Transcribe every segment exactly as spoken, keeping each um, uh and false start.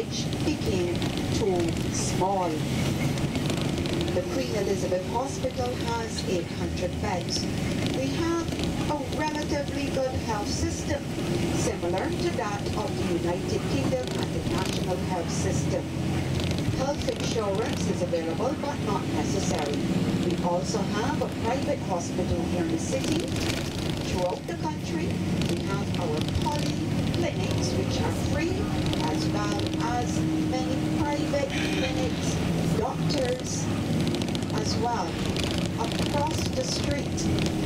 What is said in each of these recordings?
which became too small. The Queen Elizabeth Hospital has eight hundred beds. We have a relatively good health system, similar to that of the United Kingdom and the National Health System. Health insurance is available, but not necessary. We also have a private hospital here in the city. Throughout the country, we have our polyclinics, which are free, as well as many private clinics, doctors, as well, across the street.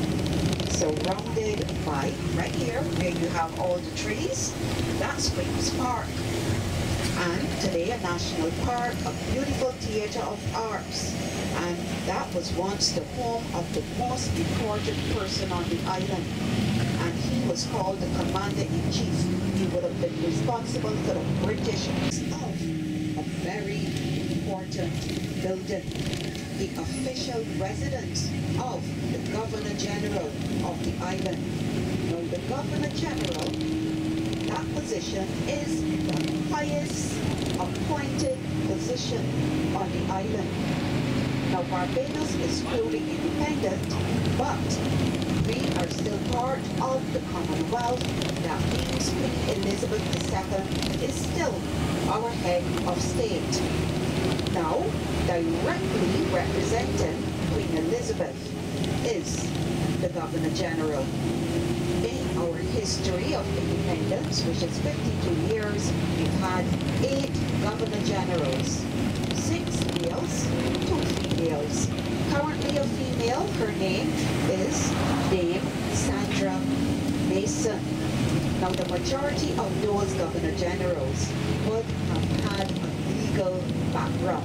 Surrounded by, right here, where you have all the trees, that's Queen's Park. And today a national park, a beautiful theatre of arts. And that was once the home of the most important person on the island. And he was called the Commander-in-Chief. He would have been responsible for the British of a very important building. The official residence of the Governor General of the island. Now the Governor General, that position is the highest appointed position on the island. Now Barbados is truly independent, but we are still part of the Commonwealth. That means Queen Elizabeth the Second is still our head of state. Now, directly representing Queen Elizabeth is the Governor General. In our history of independence, which is fifty-two years, we've had eight Governor Generals, six males, two females. Currently a female, her name is Dame Sandra Mason. Now the majority of those Governor Generals would have had a legal background.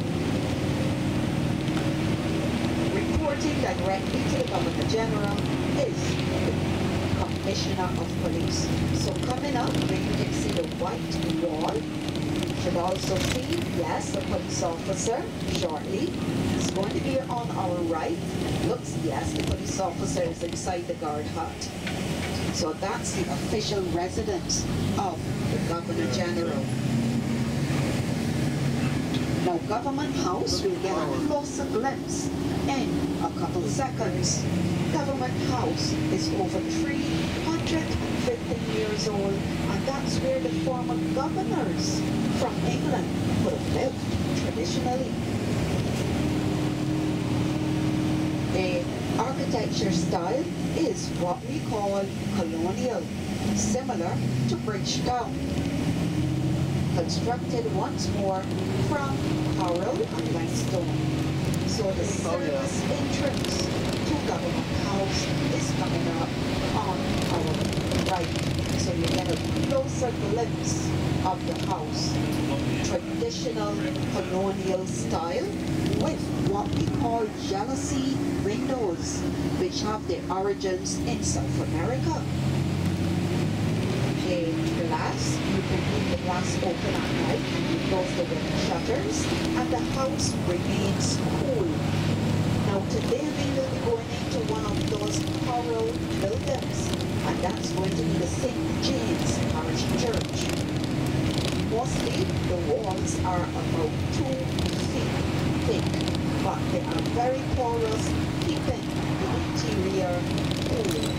Reporting directly to the Governor General is the Commissioner of Police. So coming up, where you can see the white wall, you should also see, yes, a police officer shortly. He's going to be on our right. Looks, yes, the police officer is inside the guard hut. So that's the official residence of the Governor General. Now, Government House, we'll get a closer glimpse in a couple seconds. Government House is over three hundred fifty years old, and that's where the former governors from England would have lived traditionally. The architecture style is what we call colonial, similar to Bridgetown. Constructed once more from coral and limestone. So the service entrance to Government House is coming up on our right. So you get a closer glimpse of the house. Traditional colonial style with what we call jalousie windows, which have their origins in South America. The glass, you can leave the glass open at night, you close the window shutters, and the house remains cool. Now today we will be going into one of those coral buildings, and that's going to be the Saint James Parish Church. Mostly the walls are about two feet thick, but they are very porous, keeping the interior cool.